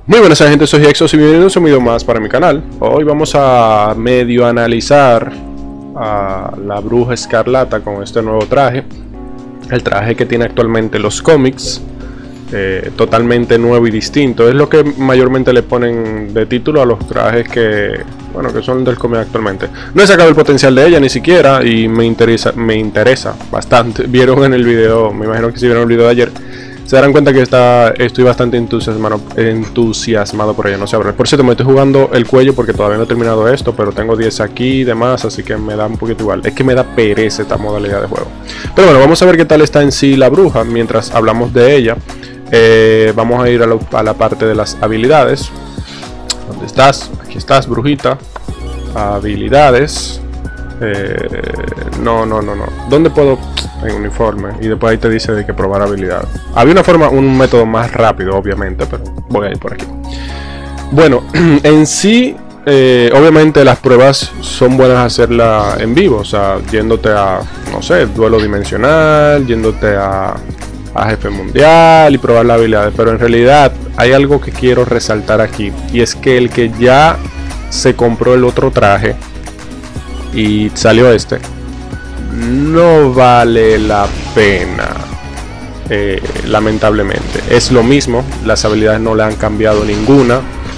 Muy buenas gente, soy Exos y bienvenidos a un video más para mi canal. Hoy vamos a medio analizar a la Bruja Escarlata con este nuevo traje. El traje que tiene actualmente los cómics, totalmente nuevo y distinto. Es lo que mayormente le ponen de título a los trajes que son del cómic actualmente. No he sacado el potencial de ella ni siquiera y me interesa bastante. Vieron en el video, me imagino que si vieron el video de ayer, se darán cuenta que estoy bastante entusiasmado por ella, no sé, por cierto me estoy jugando el cuello porque todavía no he terminado esto, pero tengo 10 aquí y demás, así que me da un poquito igual, es que me da pereza esta modalidad de juego. Pero bueno, vamos a ver qué tal está en sí la bruja, mientras hablamos de ella. Vamos a ir a la parte de las habilidades. ¿Dónde estás? Aquí estás, brujita. Habilidades. No. ¿Dónde puedo? En uniforme. Y después ahí te dice de que probar habilidad. Había un método más rápido, obviamente, pero voy a ir por aquí. Bueno, en sí, obviamente las pruebas son buenas hacerla en vivo. O sea, yéndote a, no sé, duelo dimensional, yéndote a jefe mundial y probar las habilidades. Pero en realidad hay algo que quiero resaltar aquí. Y es que el que ya se compró el otro traje y salió este, no vale la pena, lamentablemente. Es lo mismo, las habilidades no le han cambiado ninguna,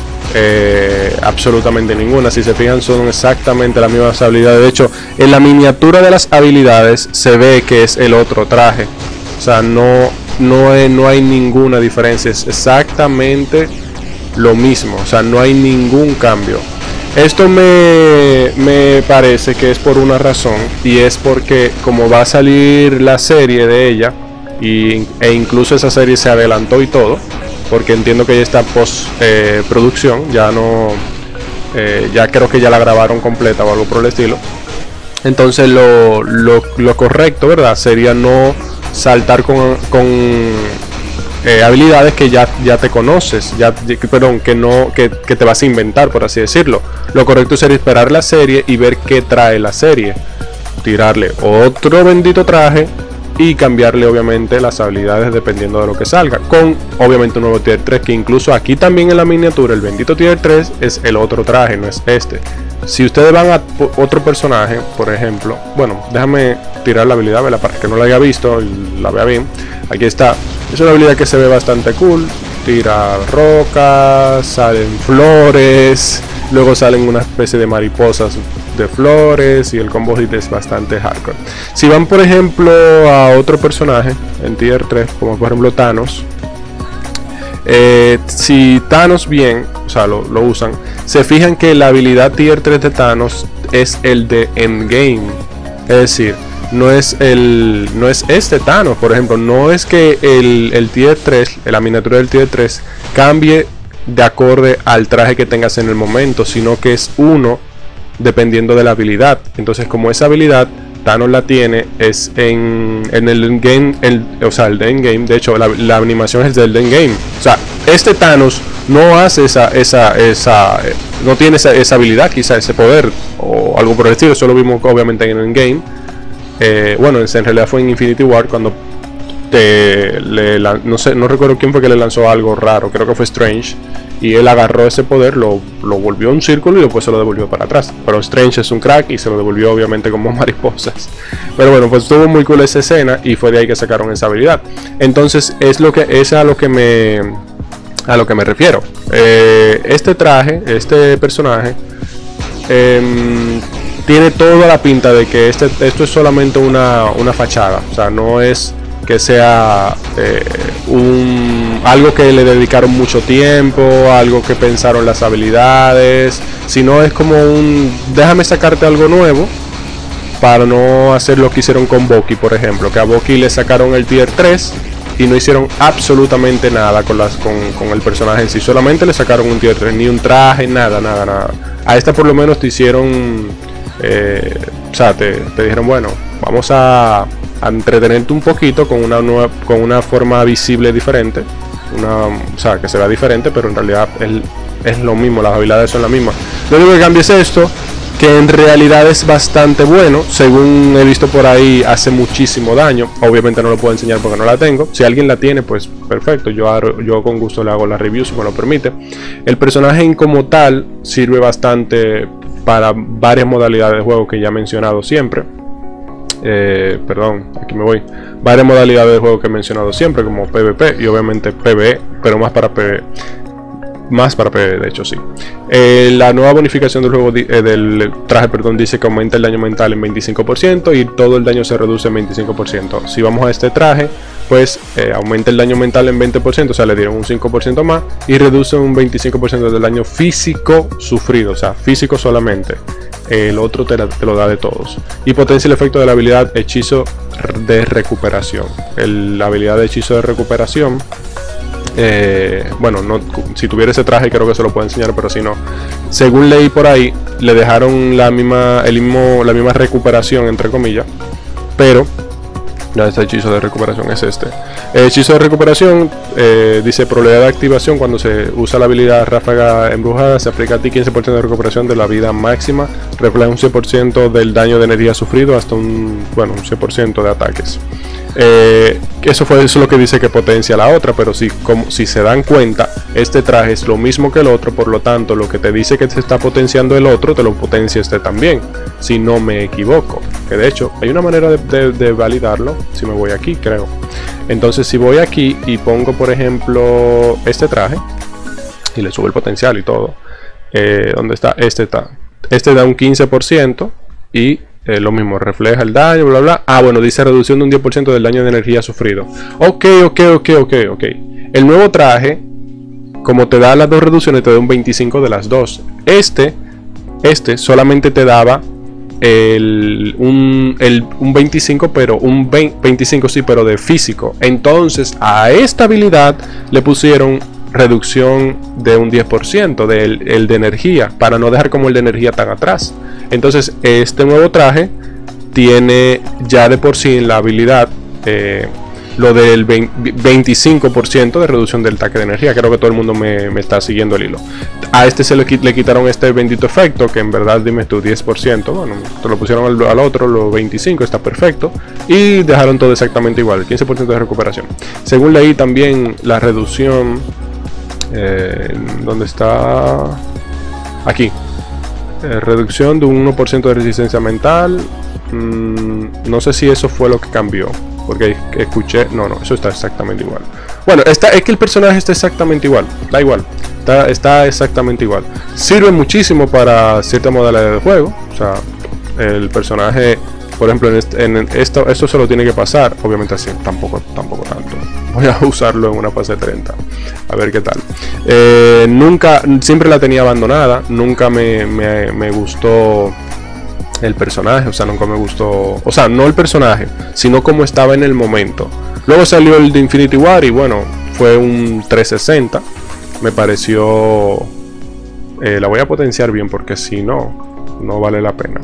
absolutamente ninguna. Si se fijan, son exactamente las mismas habilidades. De hecho, en la miniatura de las habilidades se ve que es el otro traje. O sea, no hay ninguna diferencia, es exactamente lo mismo. O sea, no hay ningún cambio. Esto me parece que es por una razón, y es porque como va a salir la serie de ella, e incluso esa serie se adelantó y todo, porque entiendo que ya está post producción, ya creo que ya la grabaron completa o algo por el estilo. Entonces lo correcto, ¿verdad?, sería no saltar con habilidades que ya te conoces, que te vas a inventar, por así decirlo. Lo correcto sería esperar la serie y ver qué trae la serie, tirarle otro bendito traje y cambiarle obviamente las habilidades dependiendo de lo que salga, con obviamente un nuevo tier 3, que incluso aquí también en la miniatura el bendito tier 3 es el otro traje, no es este. Si ustedes van a otro personaje, por ejemplo, bueno, déjame tirar la habilidad, ¿verdad?, para que no la haya visto y la vea bien. Aquí está, es una habilidad que se ve bastante cool. Tira rocas, salen flores, luego salen una especie de mariposas de flores, y el combo hit es bastante hardcore. Si van por ejemplo a otro personaje en tier 3, como por ejemplo Thanos, si Thanos bien, o sea, lo usan, se fijan que la habilidad tier 3 de Thanos es el de endgame, es decir, no es este Thanos, por ejemplo. No es que el tier 3, la miniatura del tier 3 cambie de acorde al traje que tengas en el momento, sino que es uno dependiendo de la habilidad. Entonces, como esa habilidad Thanos la tiene es en el endgame, o sea, el de endgame. De hecho, la animación es del endgame. O sea, este Thanos no hace no tiene esa habilidad, quizá ese poder o algo por el estilo. Eso lo vimos obviamente en el endgame. Bueno, en realidad fue en Infinity War cuando no recuerdo quién fue que le lanzó algo raro, creo que fue Strange, y él agarró ese poder, lo volvió un círculo y después se lo devolvió para atrás. Pero Strange es un crack y se lo devolvió obviamente como mariposas. Pero bueno, pues estuvo muy cool esa escena y fue de ahí que sacaron esa habilidad. Entonces es a lo que me refiero. Este traje, este personaje, tiene toda la pinta de que esto es solamente una fachada. O sea, no es que sea algo que le dedicaron mucho tiempo, algo que pensaron las habilidades, sino es como déjame sacarte algo nuevo, para no hacer lo que hicieron con Bucky, por ejemplo, que a Bucky le sacaron el tier 3 y no hicieron absolutamente nada con el personaje en sí, solamente le sacaron un tier 3, ni un traje, nada. A esta por lo menos te hicieron, o sea, te dijeron, bueno, vamos a entretenerte un poquito con una forma visible diferente, o sea, que se vea diferente, pero en realidad es lo mismo, las habilidades son las mismas. Lo único que cambia es esto, que en realidad es bastante bueno. Según he visto por ahí, hace muchísimo daño. Obviamente no lo puedo enseñar porque no la tengo. Si alguien la tiene, pues perfecto, yo con gusto le hago la review si me lo permite. El personaje como tal sirve bastante para varias modalidades de juego que ya he mencionado siempre. Perdón, aquí me voy. Varias modalidades de juego que he mencionado siempre, como PvP y obviamente PvE, pero más para PvE. Más para PvE, de hecho, sí. La nueva bonificación del juego del traje, perdón, dice que aumenta el daño mental en 25% y todo el daño se reduce en 25%. Si vamos a este traje, pues aumenta el daño mental en 20%, o sea, le dieron un 5% más y reduce un 25% del daño físico sufrido, o sea, físico solamente. El otro te lo da de todos. Y potencia el efecto de la habilidad hechizo de recuperación. La habilidad de hechizo de recuperación, bueno, no, si tuviera ese traje creo que se lo puedo enseñar, pero si no, según leí por ahí, le dejaron la misma recuperación entre comillas, pero ya este hechizo de recuperación es este. El hechizo de recuperación dice probabilidad de activación cuando se usa la habilidad ráfaga embrujada, se aplica a ti 15% de recuperación de la vida máxima, refleja un 100% del daño de energía sufrido hasta un 100% de ataques. Eso es lo que dice que potencia la otra, pero si se dan cuenta, este traje es lo mismo que el otro, por lo tanto lo que te dice que te está potenciando el otro, te lo potencia este también, si no me equivoco, que de hecho hay una manera de validarlo. Si me voy aquí, creo. Entonces si voy aquí y pongo por ejemplo este traje y le subo el potencial y todo, ¿dónde está? Este da un 15% y lo mismo, refleja el daño, bla bla. Ah, bueno, dice reducción de un 10% del daño de energía sufrido. Ok. El nuevo traje, como te da las dos reducciones, te da un 25 de las dos. Este solamente te daba un 25, pero un 25 sí, pero de físico. Entonces a esta habilidad le pusieron reducción de un 10% del de energía, para no dejar como el de energía tan atrás. Entonces este nuevo traje tiene ya de por sí en la habilidad lo del 25% de reducción del ataque de energía. Creo que todo el mundo me está siguiendo el hilo. A este le quitaron este bendito efecto, que en verdad, dime tú, 10%. Bueno, te lo pusieron al otro, lo 25%, está perfecto. Y dejaron todo exactamente igual, 15% de recuperación. Según leí también la reducción, ¿dónde está? Aquí. Reducción de un 1% de resistencia mental. No sé si eso fue lo que cambió, porque escuché, no, eso está exactamente igual. Bueno, es que el personaje está exactamente igual, da igual, está exactamente igual. Sirve muchísimo para cierta modalidad de juego, o sea, el personaje, por ejemplo, esto se lo tiene que pasar, obviamente así, tampoco tanto. Voy a usarlo en una fase 30, a ver qué tal. Siempre la tenía abandonada, nunca me gustó el personaje, o sea, nunca me gustó, o sea, no el personaje, sino como estaba en el momento. Luego salió el de Infinity War y bueno, fue un 360, me pareció, la voy a potenciar bien porque si no, no vale la pena.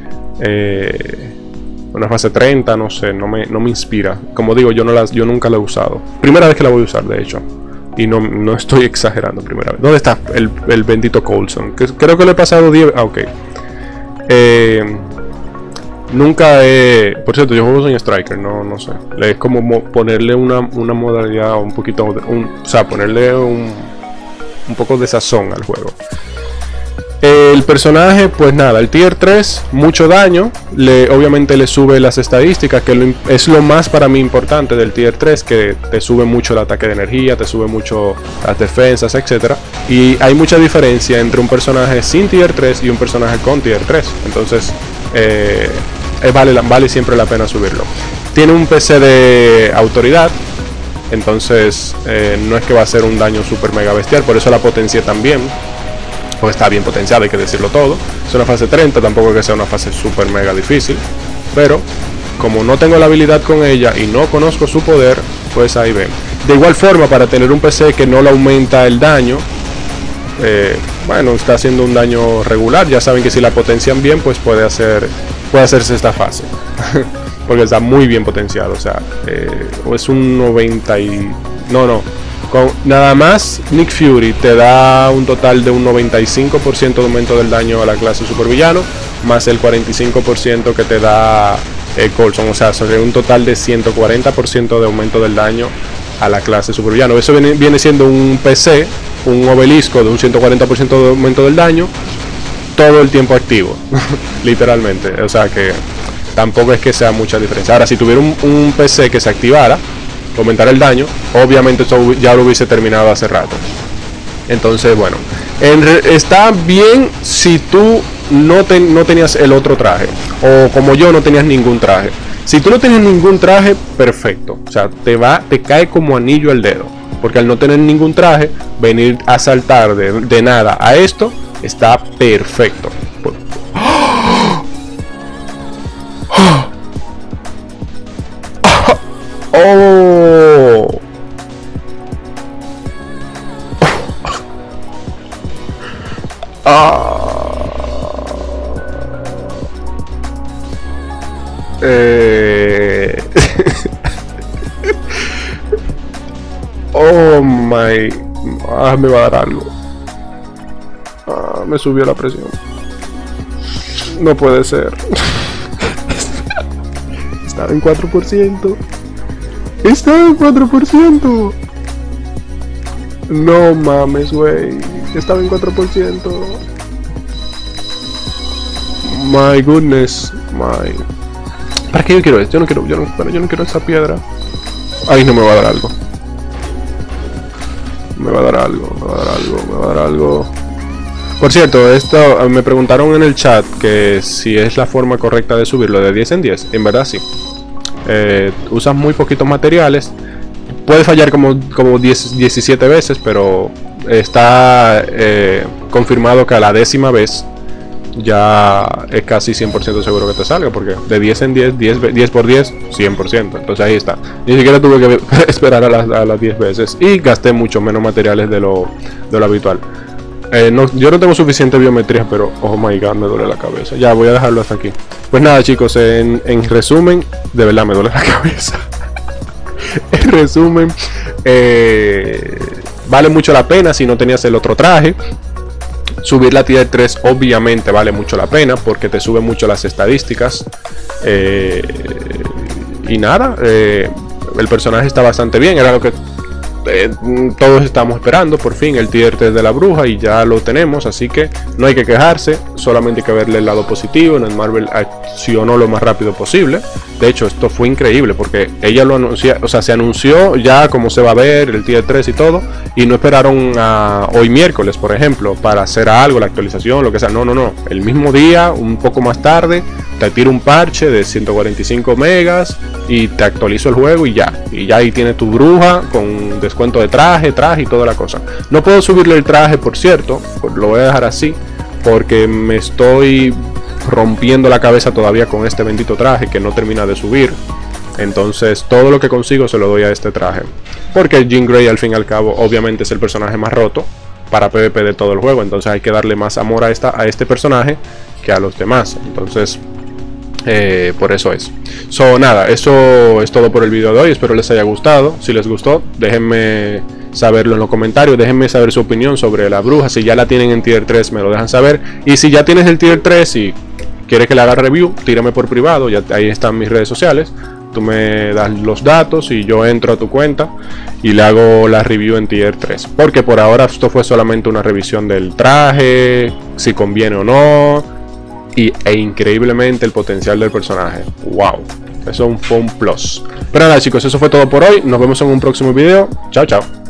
Una fase 30, no sé, no me inspira. Como digo, yo nunca la he usado. Primera vez que la voy a usar, de hecho. Y no estoy exagerando, primera vez. ¿Dónde está el bendito Coulson? Creo que le he pasado 10. Ah, ok. Nunca he... Por cierto, yo juego sin Striker, no sé. Es como ponerle una modalidad un poquito... o sea, ponerle un poco de sazón al juego. El personaje, pues nada, el tier 3, mucho daño, obviamente le sube las estadísticas, que es lo más para mí importante del tier 3, que te sube mucho el ataque de energía, te sube mucho las defensas, etc. Y hay mucha diferencia entre un personaje sin tier 3 y un personaje con tier 3, entonces vale siempre la pena subirlo. Tiene un PC de autoridad, entonces no es que va a ser un daño super mega bestial, por eso la potencié también. Pues está bien potenciado, hay que decirlo todo. Es una fase 30, tampoco es que sea una fase super mega difícil, pero como no tengo la habilidad con ella y no conozco su poder, pues ahí ven. De igual forma, para tener un PC que no le aumenta el daño, bueno, está haciendo un daño regular. Ya saben que si la potencian bien, pues puede hacerse esta fase. Porque está muy bien potenciado, o sea, es un 90 y... No, Con nada más Nick Fury te da un total de un 95% de aumento del daño a la clase supervillano, más el 45% que te da Coulson, o sea, sobre un total de 140% de aumento del daño a la clase supervillano. Eso viene siendo un PC, un obelisco de un 140% de aumento del daño todo el tiempo activo, literalmente. O sea que tampoco es que sea mucha diferencia. Ahora, si tuviera un PC que se activara, aumentar el daño, obviamente esto ya lo hubiese terminado hace rato. Entonces, bueno, está bien si tú no tenías el otro traje, o como yo no tenías ningún traje. Si tú no tienes ningún traje, perfecto, o sea, te cae como anillo al dedo, porque al no tener ningún traje, venir a saltar de nada a esto está perfecto. Oh. Oh my. Me va a dar algo. Me subió la presión. No puede ser. Estaba en 4%. Estaba en 4%. No mames, güey. Estaba en 4%. My goodness. ¿Para qué yo quiero esto? Yo no quiero esa piedra. Ahí no me va a dar algo. Me va a dar algo. Por cierto, esto me preguntaron en el chat que si es la forma correcta de subirlo de 10 en 10. En verdad sí. Usas muy poquitos materiales. Puede fallar como 17 veces, pero está confirmado que a la 10ª vez ya es casi 100% seguro que te salga, porque de 10 en 10, 10 por 10, 100%. Entonces ahí está. Ni siquiera tuve que esperar a las 10 veces y gasté mucho menos materiales de lo habitual. Yo no tengo suficiente biometría, pero oh my god, me duele la cabeza. Ya voy a dejarlo hasta aquí. Pues nada, chicos, en resumen, de verdad me duele la cabeza. En resumen, vale mucho la pena si no tenías el otro traje. Subir la tier 3 obviamente vale mucho la pena porque te sube mucho las estadísticas. Y nada, el personaje está bastante bien, era lo que todos estamos esperando, por fin el tier 3 de la bruja, y ya lo tenemos, así que no hay que quejarse, solamente hay que verle el lado positivo. Netmarble accionó lo más rápido posible. De hecho, esto fue increíble porque ella lo anunció, o sea, se anunció ya cómo se va a ver el tier 3 y todo, y no esperaron a hoy miércoles, por ejemplo, para hacer algo, la actualización, lo que sea. No, el mismo día, un poco más tarde, te tiro un parche de 145 megas y te actualizo el juego y ya ahí tienes tu bruja con descuento de traje y toda la cosa. No puedo subirle el traje, por cierto, lo voy a dejar así porque me estoy rompiendo la cabeza todavía con este bendito traje que no termina de subir. Entonces todo lo que consigo se lo doy a este traje, porque Jean Grey al fin y al cabo obviamente es el personaje más roto para PvP de todo el juego, entonces hay que darle más amor a este personaje que a los demás. Entonces por eso es. Nada, eso es todo por el video de hoy. Espero les haya gustado. Si les gustó, déjenme saberlo en los comentarios. Déjenme saber su opinión sobre la bruja. Si ya la tienen en tier 3, me lo dejan saber. Y si ya tienes el tier 3 y quieres que le haga review, tírame por privado. Ya ahí están mis redes sociales. Tú me das los datos y yo entro a tu cuenta y le hago la review en tier 3. Porque por ahora esto fue solamente una revisión del traje, si conviene o no. E increíblemente el potencial del personaje. Wow, eso fue un plus. Pero nada, chicos, eso fue todo por hoy. Nos vemos en un próximo video. Chao, chao.